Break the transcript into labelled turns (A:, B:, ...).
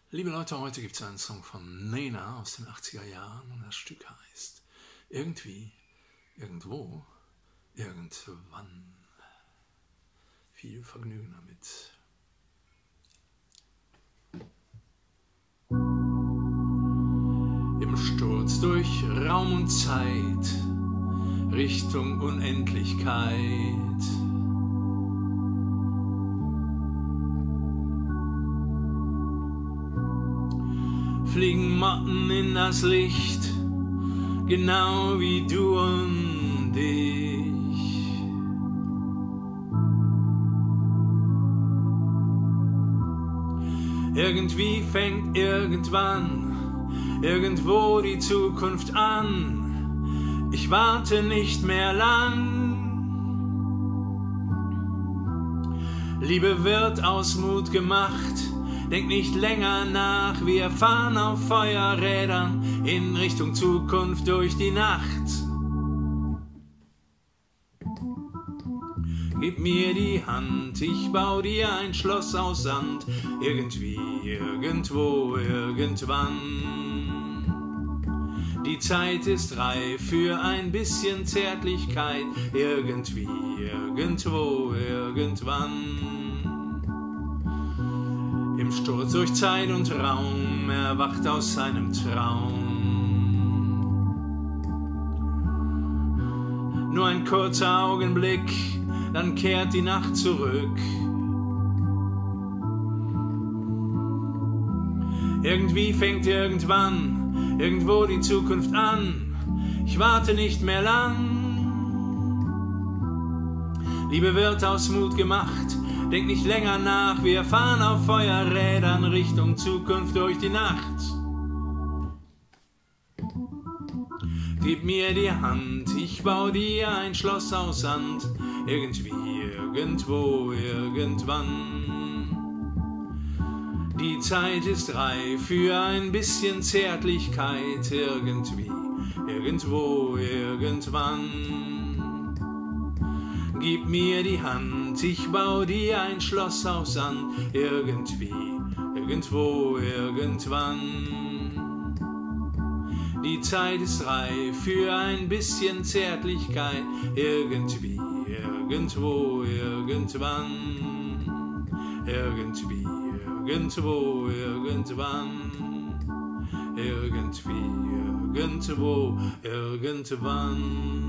A: Liebe Leute, heute gibt es einen Song von Nena aus den 80er Jahren und das Stück heißt Irgendwie, Irgendwo, Irgendwann. Viel Vergnügen damit. Im Sturz durch Raum und Zeit, Richtung Unendlichkeit, fliegen Motten in das Licht, genau wie du und ich. Irgendwie fängt irgendwann, irgendwo die Zukunft an. Ich warte nicht mehr lang. Liebe wird aus Mut gemacht. Denk nicht länger nach, wir fahren auf Feuerrädern in Richtung Zukunft durch die Nacht. Gib mir die Hand, ich bau dir ein Schloss aus Sand, irgendwie, irgendwo, irgendwann. Die Zeit ist reif für ein bisschen Zärtlichkeit, irgendwie, irgendwo, irgendwann. Im Sturz durch Zeit und Raum, erwacht aus seinem Traum. Nur ein kurzer Augenblick, dann kehrt die Nacht zurück. Irgendwie fängt irgendwann, irgendwo die Zukunft an. Ich warte nicht mehr lang. Liebe wird aus Mut gemacht. Denk nicht länger nach, wir fahren auf Feuerrädern Richtung Zukunft durch die Nacht. Gib mir die Hand, ich bau dir ein Schloss aus Sand, irgendwie, irgendwo, irgendwann. Die Zeit ist reif für ein bisschen Zärtlichkeit, irgendwie, irgendwo, irgendwann. Gib mir die Hand, ich bau dir ein Schloss aus Sand, irgendwie, irgendwo, irgendwann. Die Zeit ist reif für ein bisschen Zärtlichkeit, irgendwie, irgendwo, irgendwann. Irgendwie, irgendwo, irgendwann. Irgendwie, irgendwo, irgendwann.